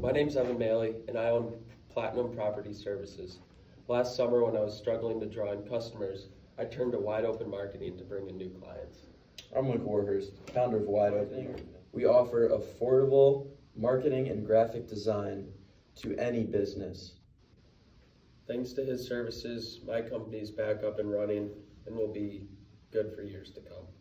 My name's Evan Maley, and I own Platinum Property Services. Last summer, when I was struggling to draw in customers, I turned to wide open marketing to bring in new clients. I'm with Warhurst, founder of Wide Open. We offer affordable marketing and graphic design to any business. Thanks to his services, my company's back up and running and will be good for years to come.